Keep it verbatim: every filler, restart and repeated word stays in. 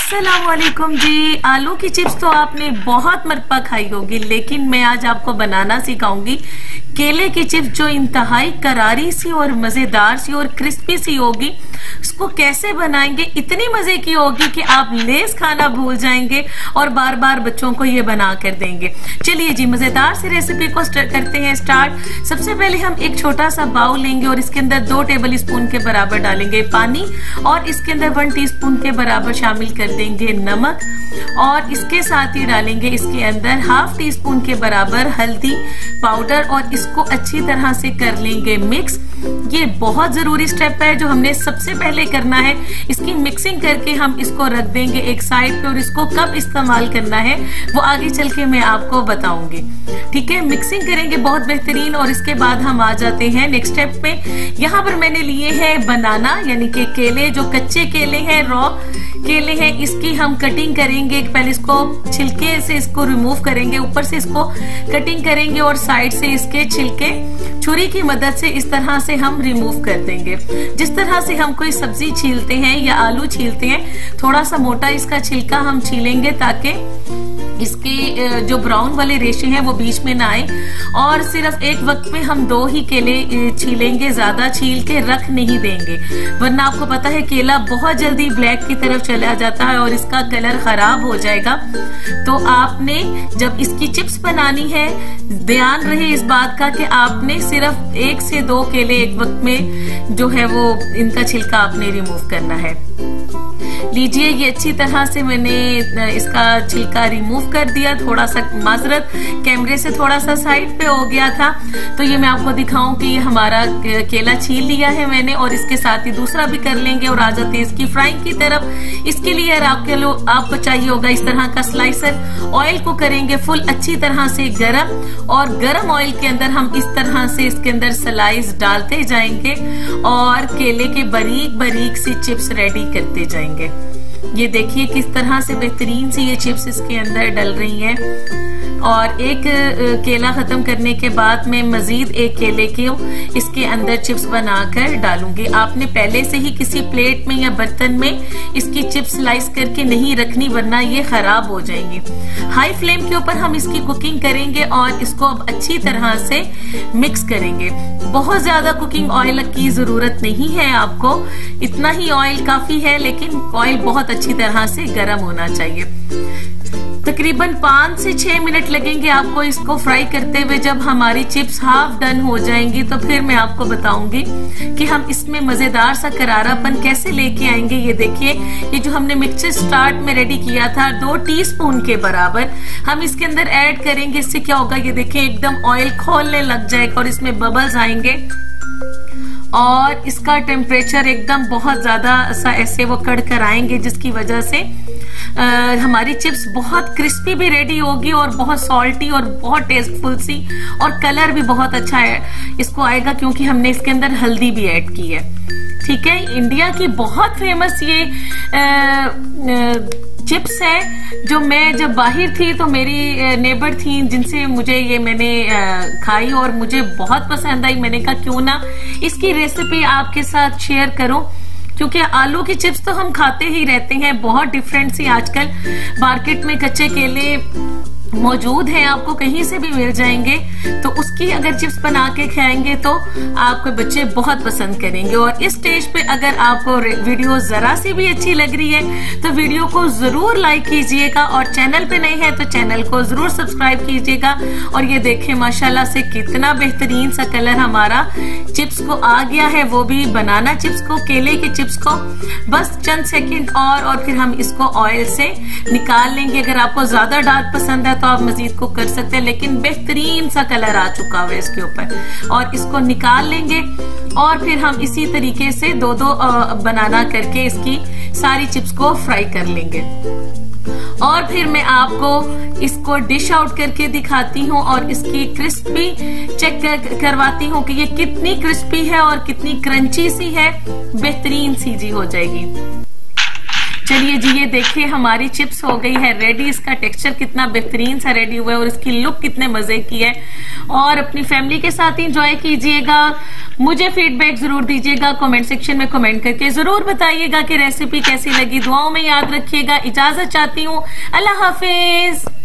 अस्सलामुअलैकुम जी। आलू की चिप्स तो आपने बहुत मरतबा खाई होगी, लेकिन मैं आज आपको बनाना सिखाऊंगी केले की चिप्स जो इंतहाई करारी सी और मजेदार सी और क्रिस्पी सी होगी। इसको कैसे बनाएंगे, इतनी मजे की होगी कि आप लेस खाना भूल जाएंगे और बार बार बच्चों को ये बना कर देंगे। चलिए जी, मजेदार सी रेसिपी को करते हैं स्टार्ट। सबसे पहले हम एक छोटा सा बाउल लेंगे और इसके अंदर दो टेबल स्पून के बराबर डालेंगे पानी और इसके अंदर वन टीस्पून के बराबर शामिल कर देंगे नमक और इसके साथ ही डालेंगे इसके अंदर हाफ टी स्पून के बराबर हल्दी पाउडर और इसको अच्छी तरह से कर लेंगे मिक्स। ये बहुत जरूरी स्टेप है जो हमने सबसे पहले करना है। इसकी मिक्सिंग करके हम इसको रख देंगे एक साइड पे और इसको कब इस्तेमाल करना है वो आगे चल के मैं आपको बताऊंगी। ठीक है, मिक्सिंग करेंगे बहुत बेहतरीन और इसके बाद हम आ जाते हैं नेक्स्ट स्टेप पे। यहाँ पर मैंने लिए हैं बनाना यानी कि केले, जो कच्चे केले हैं, रॉ केले हैं, इसकी हम कटिंग करेंगे। पहले इसको छिलके से इसको रिमूव करेंगे, ऊपर से इसको कटिंग करेंगे और साइड से इसके छिलके छुरी की मदद से इस तरह से हम रिमूव कर देंगे। जिस तरह से हम कोई सब्जी छीलते हैं या आलू छीलते हैं, थोड़ा सा मोटा इसका छिलका हम छीलेंगे ताकि इसके जो ब्राउन वाले रेशे हैं वो बीच में ना आए। और सिर्फ एक वक्त में हम दो ही केले छीलेंगे, ज्यादा छील के रख नहीं देंगे, वरना आपको पता है केला बहुत जल्दी ब्लैक की तरफ चला जाता है और इसका कलर खराब हो जाएगा। तो आपने जब इसकी चिप्स बनानी है, ध्यान रहे इस बात का कि आपने सिर्फ एक से दो केले एक वक्त में जो है वो इनका छिलका आपने रिमूव करना है। लीजिए, ये अच्छी तरह से मैंने इसका छिलका रिमूव कर दिया। थोड़ा सा माजरत, कैमरे से थोड़ा सा साइड पे हो गया था, तो ये मैं आपको दिखाऊं कि ये हमारा केला छील लिया है मैंने और इसके साथ ही दूसरा भी कर लेंगे और आ जाते हैं इसकी फ्राइंग की तरफ। इसके लिए आपके लोग आपको चाहिए होगा इस तरह का स्लाइसर। ऑयल को करेंगे फुल अच्छी तरह से गरम और गरम ऑयल के अंदर हम इस तरह से इसके अंदर स्लाइस डालते जाएंगे और केले के बारीक बारीक सी चिप्स रेडी करते जाएंगे। ये देखिए किस तरह से बेहतरीन सी ये चिप्स इसके अंदर डल रही हैं। और एक केला खत्म करने के बाद मैं मजीद एक केले के इसके अंदर चिप्स बनाकर डालूंगी। आपने पहले से ही किसी प्लेट में या बर्तन में इसकी चिप्स स्लाइस करके नहीं रखनी, वरना ये खराब हो जाएंगी। हाई फ्लेम के ऊपर हम इसकी कुकिंग करेंगे और इसको अब अच्छी तरह से मिक्स करेंगे। बहुत ज्यादा कुकिंग ऑयल की जरूरत नहीं है आपको, इतना ही ऑयल काफी है, लेकिन ऑयल बहुत अच्छी तरह से गर्म होना चाहिए। तकरीबन पाँच से छह मिनट लगेंगे आपको इसको फ्राई करते हुए। जब हमारी चिप्स हाफ डन हो जाएंगी तो फिर मैं आपको बताऊंगी कि हम इसमें मजेदार सा करारापन कैसे लेके आएंगे। ये देखिए, ये जो हमने मिक्सचर स्टार्ट में रेडी किया था दो टीस्पून के बराबर, हम इसके अंदर ऐड करेंगे। इससे क्या होगा, ये देखिए एकदम ऑयल खोलने लग जाएगा और इसमें बबल्स आएंगे और इसका टेम्परेचर एकदम बहुत ज्यादा सा ऐसे वो कड़कर आएंगे, जिसकी वजह से आ, हमारी चिप्स बहुत क्रिस्पी भी रेडी होगी और बहुत सॉल्टी और बहुत टेस्टफुल सी और कलर भी बहुत अच्छा है इसको आएगा, क्योंकि हमने इसके अंदर हल्दी भी ऐड की है। ठीक है, इंडिया की बहुत फेमस ये आ, आ, चिप्स है जो मैं जब बाहर थी तो मेरी नेबर थी जिनसे मुझे ये मैंने खाई और मुझे बहुत पसंद आई। मैंने कहा क्यों ना इसकी रेसिपी आपके साथ शेयर करूं, क्योंकि आलू की चिप्स तो हम खाते ही रहते हैं। बहुत डिफरेंट सी आजकल मार्केट में कच्चे केले मौजूद हैं, आपको कहीं से भी मिल जाएंगे। तो उसकी अगर चिप्स बना के खाएंगे तो आपके बच्चे बहुत पसंद करेंगे। और इस स्टेज पे अगर आपको वीडियो जरा सी भी अच्छी लग रही है तो वीडियो को जरूर लाइक कीजिएगा और चैनल पे नए हैं तो चैनल को जरूर सब्सक्राइब कीजिएगा। और ये देखें माशाल्लाह से कितना बेहतरीन सा कलर हमारा चिप्स को आ गया है, वो भी बनाना चिप्स को, केले की चिप्स को। बस चंद सेकंड और और फिर हम इसको ऑयल से निकाल लेंगे। अगर आपको ज्यादा डार्क पसंद है तो आप मजीद कुक कर सकते हैं, लेकिन बेहतरीन सा कलर आ चुका है इसके ऊपर। और इसको निकाल लेंगे और फिर हम इसी तरीके से दो दो बनाना करके इसकी सारी चिप्स को फ्राई कर लेंगे। और फिर मैं आपको इसको डिश आउट करके दिखाती हूँ और इसकी क्रिस्पी चेक कर, करवाती हूँ कि ये कितनी क्रिस्पी है और कितनी क्रंची सी है, बेहतरीन सी जी हो जाएगी। चलिए जी, ये देखिए हमारी चिप्स हो गई है रेडी। इसका टेक्सचर कितना बेहतरीन सा रेडी हुआ है और इसकी लुक कितने मजे की है। और अपनी फैमिली के साथ इंजॉय कीजिएगा। मुझे फीडबैक जरूर दीजिएगा, कमेंट सेक्शन में कमेंट करके जरूर बताइएगा कि रेसिपी कैसी लगी। दुआओं में याद रखिएगा। इजाजत चाहती हूँ। अल्लाह हाफिज।